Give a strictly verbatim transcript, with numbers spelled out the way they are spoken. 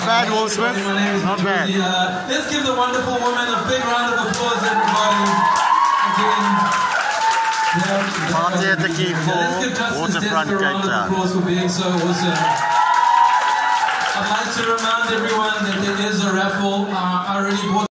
bad, Will Smith. Not bad. Uh, let's give the wonderful woman a big round of applause, everybody. Again. Party at the Quay for Waterfront, Cape Town. Applause for being so awesome. I'd like to remind everyone that there is a raffle. Uh, I already bought